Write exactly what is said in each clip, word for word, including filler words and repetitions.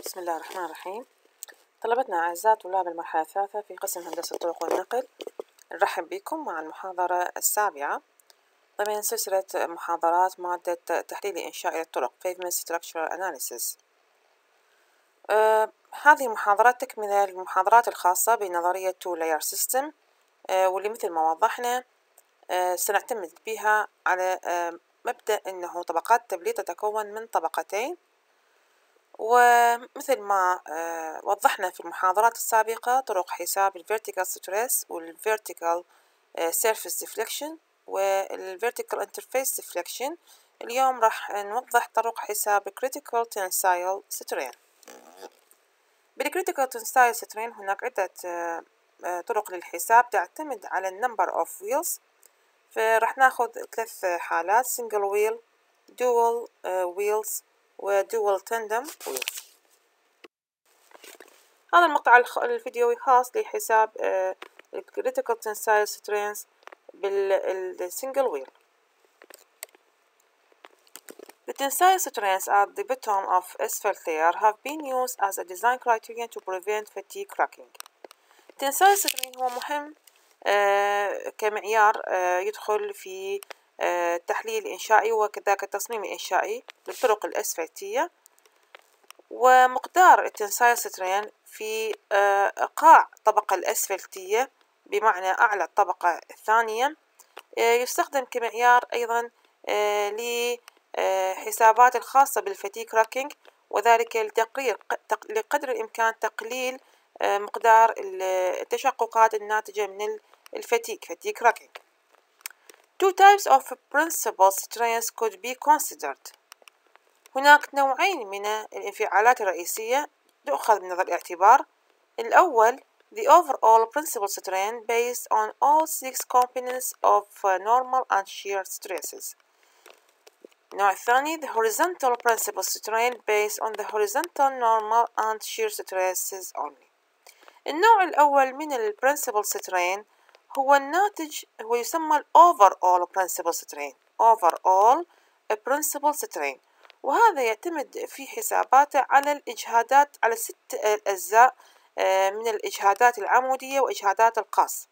بسم الله الرحمن الرحيم. طلبتنا أعزائي طلاب المرحلة الثالثة في قسم هندسة الطرق والنقل، نرحب بكم مع المحاضرة السابعة ضمن سلسلة محاضرات مادة تحليل إنشائي للطرق Pavement Structural Analysis. آه هذه المحاضرات تكملة للمحاضرات الخاصة بنظرية Two Layer System، آه واللي مثل ما وضحنا آه سنعتمد بها على آه مبدأ أنه طبقات التبليط تتكون من طبقتين، ومثل ما آه وضحنا في المحاضرات السابقة طرق حساب ال Vertical Stress وال Vertical آه Surface Deflection وال Vertical Interface Deflection. اليوم راح نوضح طرق حساب Critical Tensile Strain. بال Critical Tensile Strain هناك عدة آه آه طرق للحساب تعتمد على ال Number of Wheels، فراح ناخذ ثلاث حالات: Single Wheel، Dual آه Wheels، ودول تندم ويلز. هذا المقطع الفيديوي خاص لحساب ال Critical Tensile Strains بالسنجل ويل. The tensile strains at the bottom of asphalt layer have been used as a design criterion to prevent fatigue cracking. Tensile strain هو مهم آه كمعيار آه يدخل في آه التحليل الإنشائي وكذلك التصميم الإنشائي للطرق الأسفلتية، ومقدار التنسايل سترين في قاع الطبقة الأسفلتية بمعنى أعلى الطبقة الثانية يستخدم كمعيار أيضا لحسابات الخاصة بالفتيك راكينج، وذلك لتقرير لقدر الإمكان تقليل مقدار التشققات الناتجة من الفتيك فتيك راكينج. Two types of principal strains could be considered. هناك نوعين من الانفعالات الرئيسية تؤخذ من الاعتبار. الأول the overall principal strain based on all six components of normal and shear stresses. النوع الثاني the horizontal principal strain based on the horizontal normal and shear stresses only. النوع الأول من ال principal strain هو الناتج هو يسمى ال overall principal strain overall principal strain، وهذا يعتمد في حساباته على الإجهادات على ست أجزاء من الإجهادات العمودية وإجهادات القاص،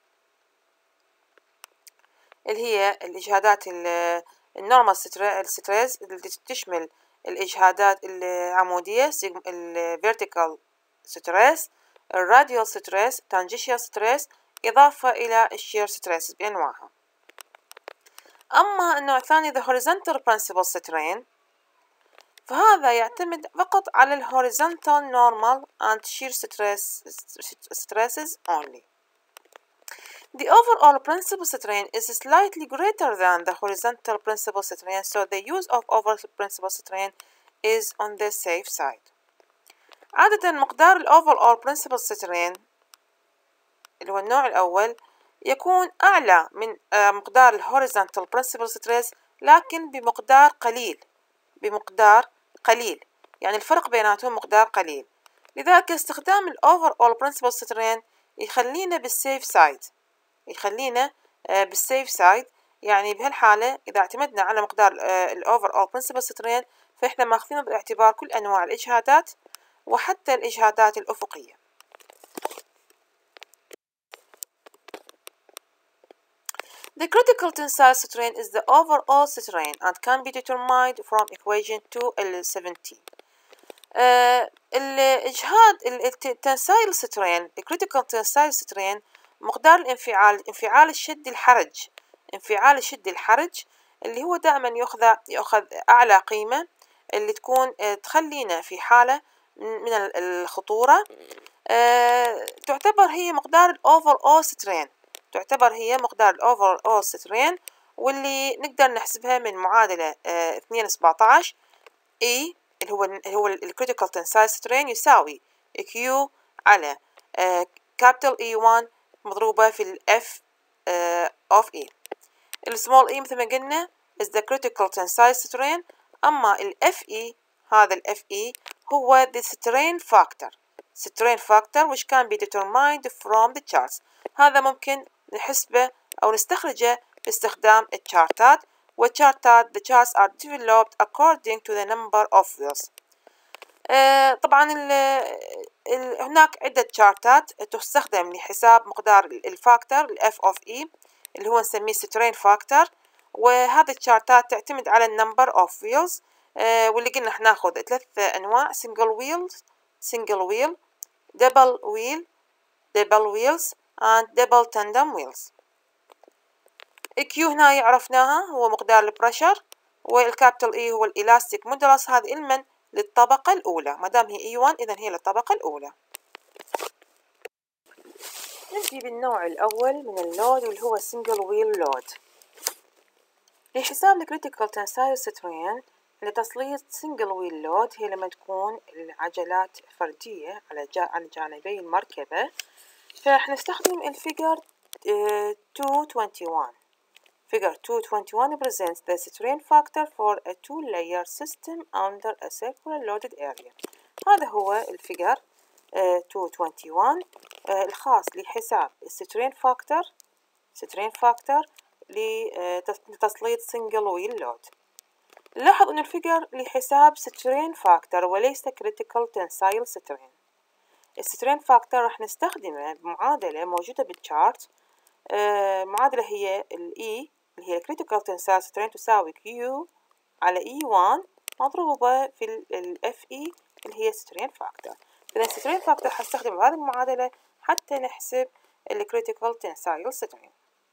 اللي هي الإجهادات النورمال ستريس اللي تشمل الإجهادات العمودية الفيرتيكال ستريس، الراديال ستريس، تانجيشيال ستريس، إضافة إلى الشير ستريس بأنواعها. أما النوع الثاني the horizontal principal strain فهذا يعتمد فقط على ال horizontal normal and shear stress stresses only. The overall principal strain is slightly greater than the horizontal principal strain, so the use of overall principal strain is on the safe side. عادة مقدار ال overall principal strain اللي هو النوع الأول يكون أعلى من مقدار ال horizontal principal stress، لكن بمقدار قليل بمقدار قليل يعني الفرق بيناتهم مقدار قليل. لذلك استخدام ال overall principal strain يخلينا بالسيف سايد يخلينا بالسيف سايد يعني بهالحالة إذا اعتمدنا على مقدار ال overall principal strain فإحنا ماخذين بالاعتبار كل أنواع الإجهادات وحتى الإجهادات الأفقية. The critical tensile strain is the overall strain and can be determined from equation two L seventeen. Uh, الإجهاد التنسايل سترين critical tensile strain مقدار الانفعال انفعال الشد الحرج انفعال الشد الحرج اللي هو دائما يأخذ يأخذ أعلى قيمة اللي تكون تخلينا في حالة من الخطورة. uh, تعتبر هي مقدار overall strain تعتبر هي مقدار ال overall strain، واللي نقدر نحسبها من معادلة اه اثنين سبعة عشر E اللي هو اللي هو ال critical tensile strain يساوي Q على اه capital E واحد مضروبة في ال F اه of E. ال small e مثل ما قلنا is the critical tensile strain، أما ال Fe هذا ال Fe هو the strain factor strain factor which can be determined from the charts. هذا ممكن نحسبه أو نستخرجه باستخدام الشارتات، والشارتات the charts are developed according to the number of wheels. آه طبعا ال ال هناك عدة شارتات تستخدم لحساب مقدار الفاكتور ال F of E اللي هو نسميه سترين فاكتور، وهذه الشارتات تعتمد على النمبر of wheels. آه واللي قلنا حناخذ ثلاث أنواع: single wheels single wheel double wheel double wheels and double tandem wheels. الكيو هنا عرفناها هو مقدار البريشر، والكابيتال اي هو الالاستيك مودولس، هذه علما للطبقة الأولى، ما دام هي اي واحد إذا هي للطبقة الأولى. نبدي بالنوع الأول من اللود واللي هو single wheel load. لحساب الكريتيكال تنسايل سترين لتسليط single wheel load هي لما تكون العجلات فردية على على جانبي المركبة، فحنستخدم الفيجر two twenty-one. Figure two twenty-one presents the strain factor for a two-layer system under a circular loaded area. هذا هو الفيجر uh, two twenty-one uh, الخاص لحساب السترين فاكتور سترين فاكتور لتسليط single wheel load. نلاحظ أن الفيجر لحساب سترين فاكتور وليس critical tensile strain. السترين فاكتور راح نستخدمه بمعادلة موجودة بالشارت. uh, معادلة هي ال E اللي هي critical tensile strain تساوي Q على إي واحد مضروبة في ال إف إي اللي هي strain factor. إذا strain factor حستخدم بهذه المعادلة حتى نحسب ال critical tensile strain.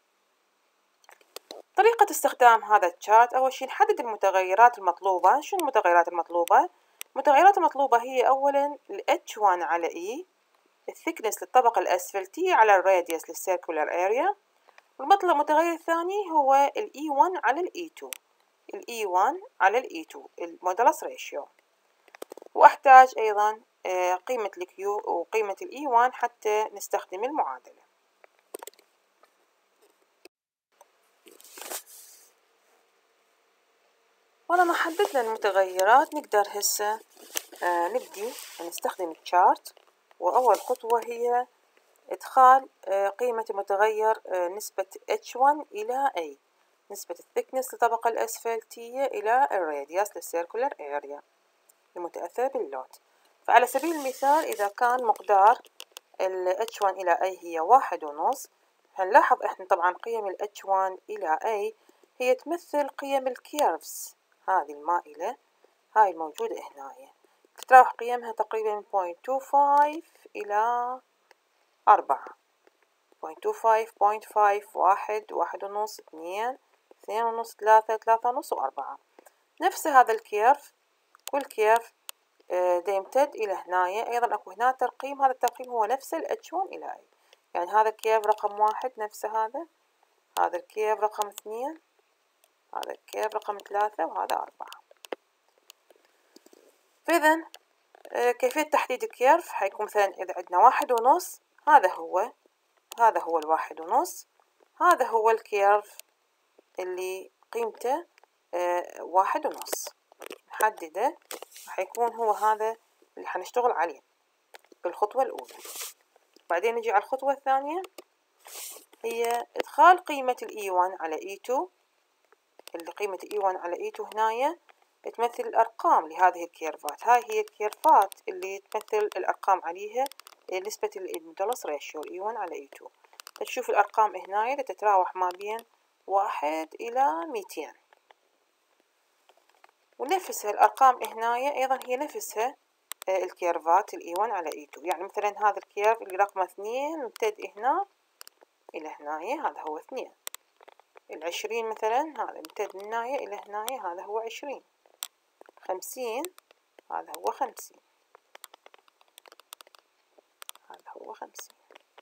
طريقة استخدام هذا الشارت: أول شيء نحدد المتغيرات المطلوبة. شو المتغيرات المطلوبة؟ المتغيرات المطلوبة هي أولا ال إتش واحد على E، الثيكنس للطبقة الأسفل، T على الراديوس للسيركولار اريا. والمطلب المتغير الثاني هو ال إي واحد على ال إي تو، ال إي واحد على ال إي تو المودولس ريشيو. وأحتاج أيضا قيمة ال Q وقيمة ال إي واحد حتى نستخدم المعادلة. ولما حددنا المتغيرات نقدر هسه نبدي نستخدم الشارت. وأول خطوة هي إدخال قيمة المتغير نسبة إتش واحد إلى A، نسبة الثيكنس للطبقة الأسفلتية إلى الراديوس للسيركولار اريا المتأثر باللود. فعلى سبيل المثال إذا كان مقدار ال إتش واحد إلى A هي واحد ونص، هنلاحظ إحنا طبعا قيم ال إتش واحد إلى A هي تمثل قيم الكيرفز هذه المائلة، هاي الموجودة هنا، تتراوح قيمها تقريبا بوينت تو فايف إلى أربعة، بوينت تو فايف، بوينت فايف، واحد، واحد ونص، اثنين، اثنين ونص، ثلاثة، ثلاثة ونص، وأربعة. نفس هذا الكيرف، كل كيرف دا يمتد إلى هنايا. أيضا أكو هنا ترقيم، هذا الترقيم هو نفس ال إتش واحد إلى A، يعني هذا الكيرف رقم واحد نفس هذا، هذا الكيرف رقم اثنين، هذا الكيرف رقم ثلاثة، وهذا أربعة. فإذا كيفية تحديد الكيرف حيكون مثلا إذا عندنا واحد ونص، هذا هو هذا هو الواحد ونص، هذا هو الكيرف اللي قيمته آه واحد ونص، نحدده راح يكون هو هذا اللي حنشتغل عليه بالخطوة الأولى. بعدين نجي على الخطوة الثانية، هي إدخال قيمة ال إي واحد على إي تو، اللي قيمة إي واحد على إي تو هنايا تمثل الأرقام لهذه الكيرفات. هاي هي الكيرفات اللي تمثل الأرقام عليها نسبة المودولس ريشيو إي واحد على إي تو. تشوف الأرقام هنايا تتراوح ما بين واحد إلى ميتين، ونفسها الأرقام هنايا أيضا هي نفسها الكيرفات الإي واحد على إي تو. يعني مثلا هذا الكيرف اللي رقمه اثنين ممتد هنا إلى هنايا، هذا هو اثنين. العشرين مثلا هذا ممتد من هنايا إلى هنايا، هذا هو عشرين. خمسين هذا هو خمسين، هذا هو خمسين.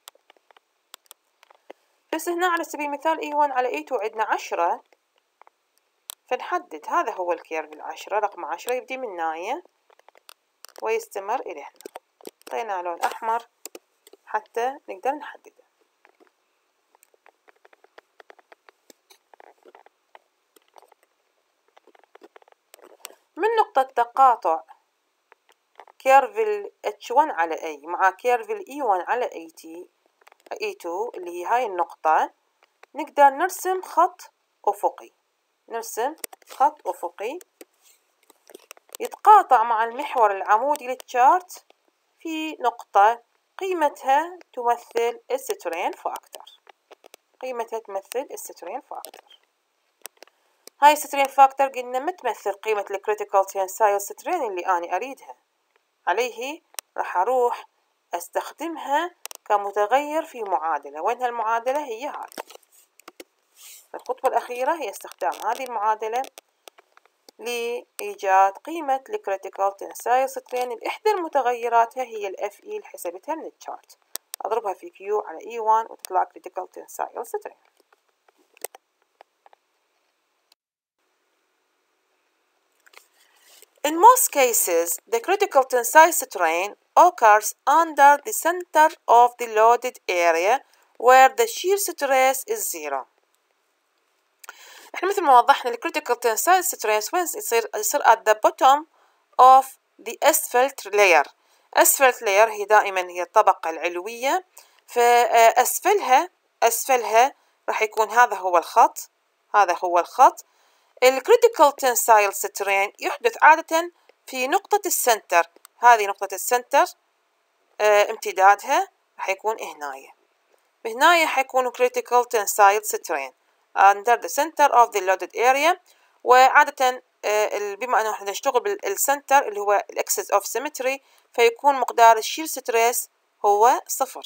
بس هنا على سبيل المثال إي واحد على إي تو عندنا عشرة، فنحدد هذا هو الكيرف العشرة، رقم عشرة يبدي من هنايا ويستمر إلى هنا. أعطينا لون أحمر حتى نقدر نحدده. من نقطة تقاطع كيرف ال إتش واحد على A مع كيرف ال إي واحد على إي تي إي تو اللي هي هاي النقطة، نقدر نرسم خط أفقي. نرسم خط أفقي يتقاطع مع المحور العمودي للتشارت في نقطة قيمتها تمثل السترين فاكتور. قيمتها تمثل السترين فاكتور. هاي السترين فاكتور قلنا ما تمثل قيمة الكريتيكال تنسايل سترين اللي أنا أريدها، عليه راح أروح أستخدمها كمتغير في معادلة. وين هالمعادلة؟ هي هذه. الخطوة الأخيرة هي استخدام هذه المعادلة لإيجاد قيمة الكريتيكال تنسايل سترين اللي إحدى المتغيراتها هي الإف إي اللي حسبتها من التشارت. أضربها في كيو على إي واحد وتطلع كريتيكال تنسايل سترين. In most cases, the critical tensile strain occurs under the center of the loaded area where the shear stress is zero. احنا مثل ما وضحنا ال critical tensile stress وين يصير؟ يصير at the bottom of the asphalt layer. asphalt layer هي دائما هي الطبقة العلوية، فأسفلها أسفلها راح يكون هذا هو الخط، هذا هو الخط. ال critical tensile strain يحدث عادة في نقطة السنتر. هذه نقطة السنتر اه امتدادها راح يكون هنايا. هنايا حيكون critical tensile strain under the center of the loaded area. وعادة اه بما أنه احنا نشتغل بالسنتر اللي هو الأكسس of symmetry، فيكون مقدار الشير ستريس هو صفر.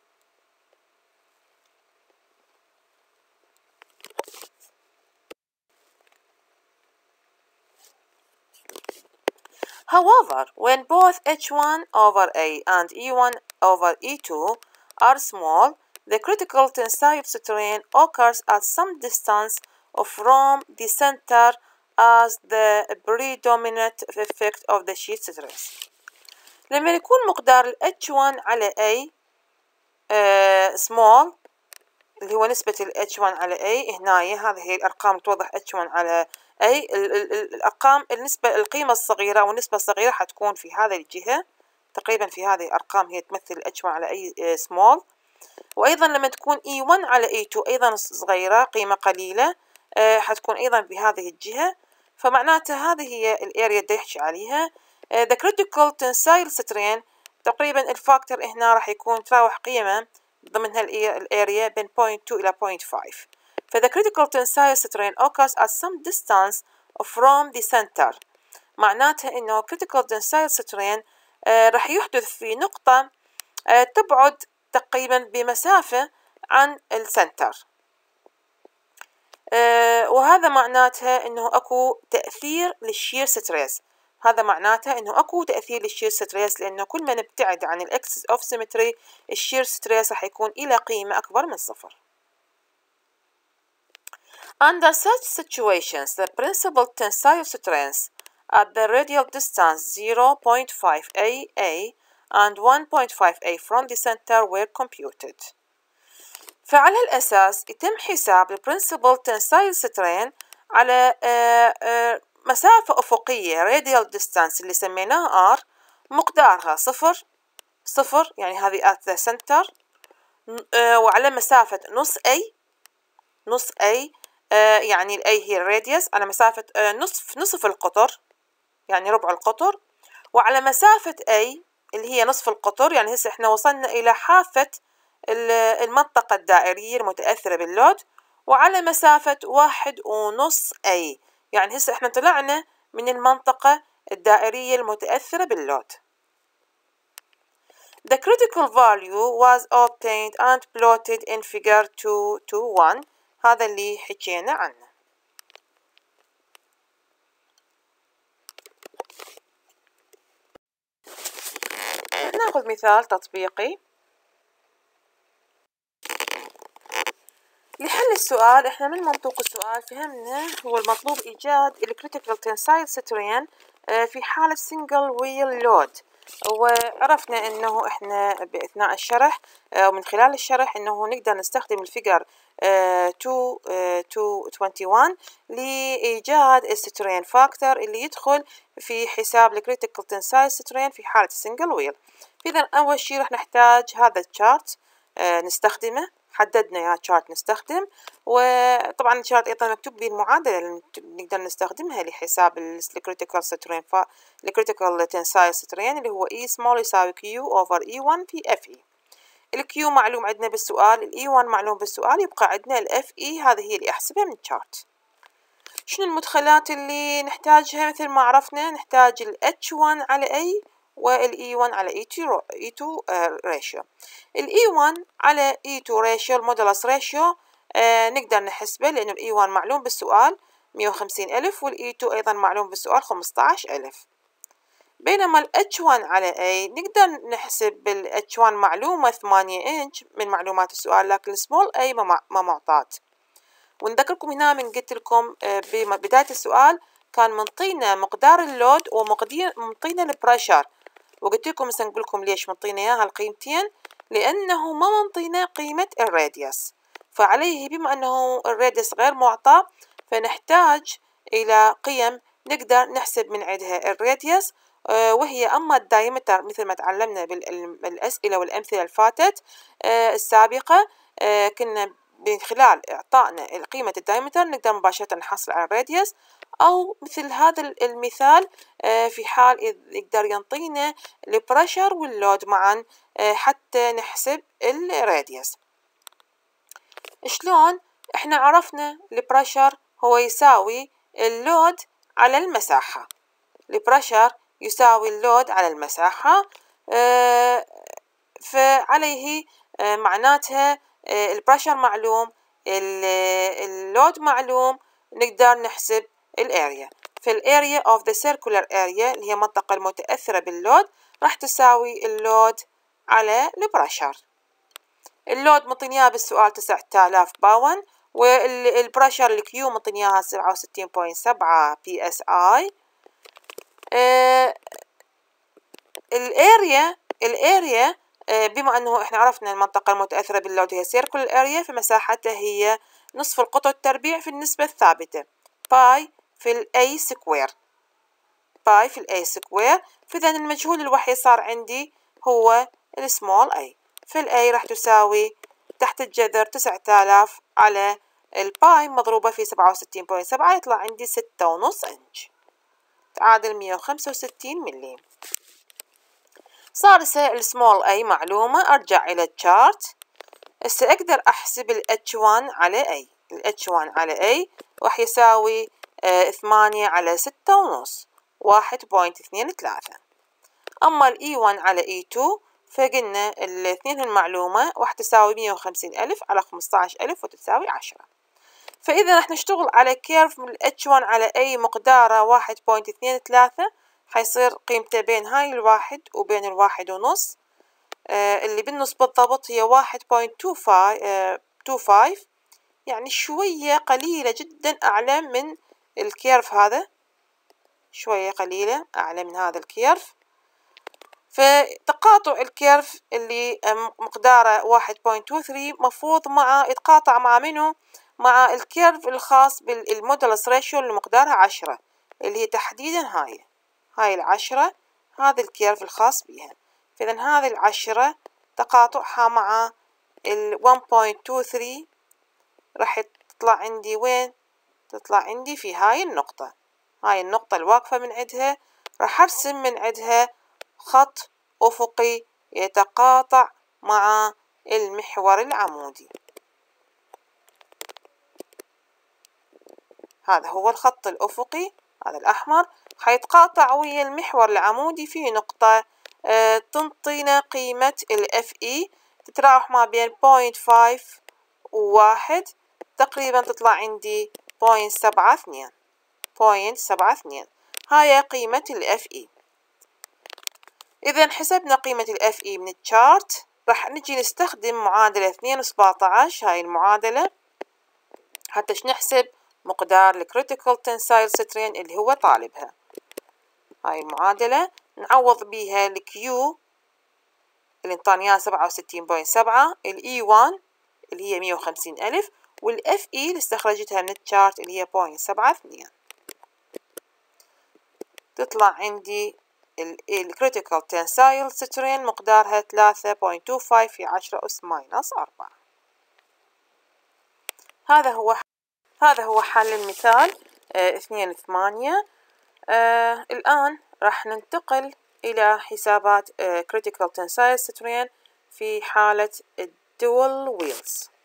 However, when both H one over A and E one over E two are small, the critical tensile strain occurs at some distance from the center as the predominant effect of the shear stress. لما يكون مقدار ال H one على A uh, small اللي هو نسبة ال H one على A هنايا، هذه هي الأرقام توضح H one على A. ال ال الأرقام النسبة القيمة الصغيرة والنسبة الصغيرة حتكون في هذه الجهة تقريبا، في هذه الأرقام هي تمثل H one على A small. وأيضا لما تكون E one على E two أيضا صغيرة قيمة قليلة أه حتكون أيضا بهذه الجهة، فمعناته هذه هي الأريا اللي يحكي عليها. أه the critical tensile strain تقريبا الفاكتور هنا راح يكون تراوح قيمة ضمن هالأريا بين صفر فاصلة اثنين إلى صفر فاصلة خمسة. فthe critical tensile strain occurs at some distance from the center. معناته إنه critical tensile strain أه راح يحدث في نقطة أه تبعد تقريبا بمسافة عن السنتر. أه وهذا معناتها انه اكو تأثير للشير ستريس. هذا معناته انه اكو تأثير للشير ستريس، لانه كل ما نبتعد عن الاكسس اوف سيمتري الشير ستريس راح يكون الى قيمة اكبر من صفر. Under such situations, the principal tensile strength at the radial distance zero point five A A and one point five A from the center were computed. فعلى الأساس يتم حساب ال principal tensile strain على آآ آآ مسافة أفقية radial distance اللي سميناها R، مقدارها صفر صفر يعني هذه at the center، وعلى مسافة نص A نص A يعني ال A هي الراديوس على مسافة نصف نصف القطر يعني ربع القطر، وعلى مسافة A اللي هي نصف القطر يعني هسه احنا وصلنا إلى حافة المنطقة الدائرية المتأثرة باللود، وعلى مسافة واحد ونص A يعني هسه احنا طلعنا من المنطقة الدائرية المتأثرة باللود. The critical value was obtained and plotted in figure two two one. هذا اللي حكينا عنه. ناخذ مثال تطبيقي. لحل السؤال احنا من منطوق السؤال فهمنا هو المطلوب ايجاد الكريتيكال تنسايل سترين في حالة سنجل ويل لود، وعرفنا انه احنا باثناء الشرح ومن خلال الشرح انه نقدر نستخدم الفيجر اثنين واحد وعشرين لايجاد السترين فاكتور اللي يدخل في حساب الكريتيكال تنسايل سترين في حالة السنجل ويل. اذا اول شيء راح نحتاج هذا الشارت نستخدمه حددنا يا شارت نستخدم. وطبعا الشارت أيضا مكتوب به المعادلة اللي نقدر نستخدمها لحساب الكريتيكال سترين. فالكريتيكال تنسايل سترين اللي هو E small يساوي Q over E one في F E. الكيو معلوم عندنا بالسؤال، الإي واحد معلوم بالسؤال، يبقى عندنا الإف إي هذه هي اللي أحسبها من الشارت. شنو المدخلات اللي نحتاجها؟ مثل ما عرفنا نحتاج ال إتش واحد على A وال إي واحد على إي تو ratio. ال إي واحد على إي تو ratio المودولس ratio آه نقدر نحسبه لأنه ال إي واحد معلوم بالسؤال مية وخمسين ألف وال إي تو أيضا معلوم بالسؤال خمسطعش ألف. بينما ال إتش واحد على A نقدر نحسب ال إتش واحد معلومة ثمانية إنش من معلومات السؤال، لكن small a ما معطات. ونذكركم هنا من قلت لكم ببداية السؤال كان منطينا مقدار اللود ومنطينا البريشر، وقلت لكم هسه نقول لكم ليش منطينا اياها القيمتين، لأنه ما منطينا قيمة الراديوس. فعليه بما أنه الراديوس غير معطى فنحتاج إلى قيم نقدر نحسب من عندها الراديوس، وهي أما الدايمتر مثل ما تعلمنا بالأسئلة والأمثلة الفاتت السابقة، كنا من خلال إعطائنا قيمة الدايمتر نقدر مباشرة نحصل على الراديوس، أو مثل هذا المثال في حال يقدر ينطينا البريشر واللود معا حتى نحسب الراديوس. شلون؟ احنا عرفنا البريشر هو يساوي اللود على المساحة. البريشر يساوي اللود على المساحة، آه فعليه آه معناتها آه البريشر معلوم، اللود معلوم، نقدر نحسب الاريا. فالاريا of the circular area اللي هي المنطقة المتأثرة باللود راح تساوي اللود على البريشر. اللود مطينيها بالسؤال تسعة آلاف باون، والبريشر الكيو مطينيها سبعة وستين فاصلة سبعة بي اس اي. آه الاريا الاريا آه بما انه احنا عرفنا المنطقة المتأثرة باللود هي circular area، فمساحتها هي نصف القطر التربيع في النسبة الثابتة باي في الاي سكوير، باي في الاي سكوير. فإذا المجهول الوحيد صار عندي هو السمول اي، فالاي راح تساوي تحت الجذر تسعة آلاف على الباي مضروبة في سبعة وستين فاصلة سبعة، يطلع عندي ستة ونص انش تعادل مية وخمسة وستين ملي. صار هسه السمول اي معلومة، ارجع الى التشارت. هسه اقدر احسب ال إتش واحد على اي. ال إتش واحد على اي راح يساوي آه ثمانية على ستة ونص، واحد فاصلة اثنين ثلاثة. اما ال إي واحد على إي تو فقلنا الاثنين المعلومة راح تساوي مية وخمسين ألف على خمسطعش ألف وتساوي عشرة. فإذا راح نشتغل على كيرف من إتش واحد على أي مقداره واحد فاصلة اثنين ثلاثة، حيصير قيمته بين هاي الواحد وبين الواحد ونص، آه اللي بالنص بالضبط هي واحد فاصلة اثنين خمسة، يعني شوية قليلة جدا أعلى من الكيرف هذا، شوية قليلة أعلى من هذا الكيرف. فتقاطع الكيرف اللي مقداره واحد فاصلة اثنين ثلاثة مفروض مع يتقاطع مع منه؟ مع الكيرف الخاص بالمودولس ريشيو اللي مقدارها عشرة، اللي هي تحديدا هاي هاي العشرة، هذا الكيرف الخاص بها. فإذا هذه العشرة تقاطعها مع ال واحد فاصلة اثنين ثلاثة راح تطلع عندي وين؟ تطلع عندي في هاي النقطة، هاي النقطة الواقفة من عندها راح أرسم من عندها خط أفقي يتقاطع مع المحور العمودي. هذا هو الخط الأفقي، هذا الأحمر حيتقاطع ويا المحور العمودي في نقطة آه تنطينا قيمة ال إف إي تتراوح ما بين صفر فاصلة خمسة وواحد، تقريبا تطلع عندي صفر فاصلة سبعة اثنين، صفر فاصلة سبعة اثنين. هاي قيمة ال إف إي. إذا حسبنا قيمة ال إف إي من التشارت، راح نجي نستخدم معادلة اثنين سبعطعش، هاي المعادلة حتى نحسب مقدار الكريتيكال تنسايل سترين اللي هو طالبها. هاي المعادلة نعوض بيها الكيو اللي انطاني سبعة وستين فاصلة سبعة، الاي واحد اللي هي مية وخمسين ألف، والاف اي اللي استخرجتها من التشارت اللي هي صفر فاصلة سبعة اثنين. تطلع عندي الكريتيكال تنسايل سترين مقدارها ثلاثة فاصلة اثنين خمسة في عشرة أس ماينس أربعة. هذا هو هذا هو حل المثال آه اثنين ثمانية. آه الآن راح ننتقل إلى حسابات آه critical tensile strain في حالة الدول ويلز.